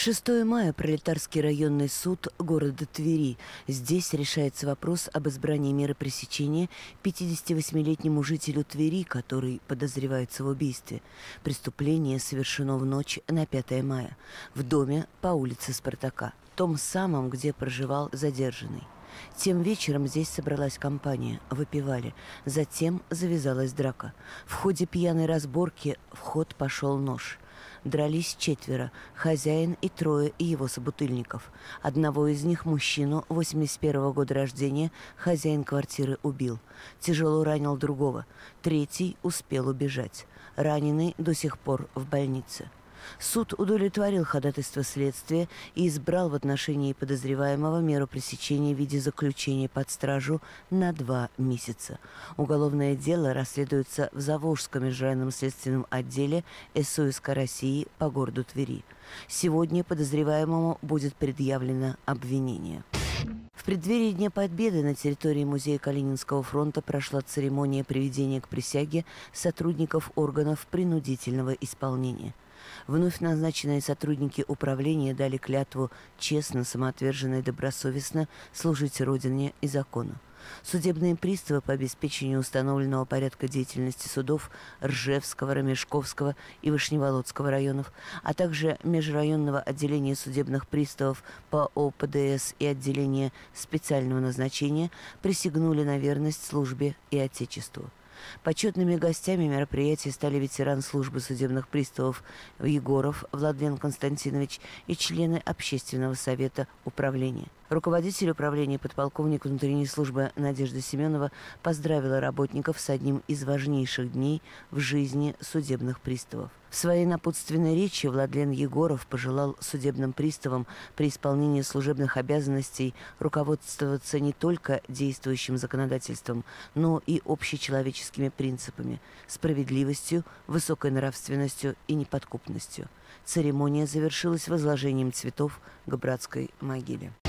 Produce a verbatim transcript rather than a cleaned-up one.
шестое мая. Пролетарский районный суд города Твери. Здесь решается вопрос об избрании меры пресечения пятидесятивосьмилетнему жителю Твери, который подозревается в убийстве. Преступление совершено в ночь на пятое мая в доме по улице Спартака, том самом, где проживал задержанный. Тем вечером здесь собралась компания, выпивали. Затем завязалась драка. В ходе пьяной разборки в ход пошел нож. Дрались четверо – хозяин и трое его собутыльников. Одного из них, мужчину восемьдесят первого года рождения, хозяин квартиры убил. Тяжело ранил другого. Третий успел убежать. Раненый до сих пор в больнице. Суд удовлетворил ходатайство следствия и избрал в отношении подозреваемого меру пресечения в виде заключения под стражу на два месяца. Уголовное дело расследуется в Заволжском межрайонном следственном отделе эс о эс ка России по городу Твери. Сегодня подозреваемому будет предъявлено обвинение. В преддверии Дня Победы на территории музея Калининского фронта прошла церемония приведения к присяге сотрудников органов принудительного исполнения. Вновь назначенные сотрудники управления дали клятву честно, самоотверженно и добросовестно служить Родине и закону. Судебные приставы по обеспечению установленного порядка деятельности судов Ржевского, Ромешковского и Вышневолодского районов, а также межрайонного отделения судебных приставов по о пэ дэ эс и отделения специального назначения присягнули на верность службе и Отечеству. Почетными гостями мероприятия стали ветеран службы судебных приставов Егоров Владлен Константинович и члены Общественного совета управления. Руководитель управления подполковник внутренней службы Надежда Семенова поздравила работников с одним из важнейших дней в жизни судебных приставов. В своей напутственной речи Владлен Егоров пожелал судебным приставам при исполнении служебных обязанностей руководствоваться не только действующим законодательством, но и общечеловеческими принципами, справедливостью, высокой нравственностью и неподкупностью. Церемония завершилась возложением цветов к братской могиле.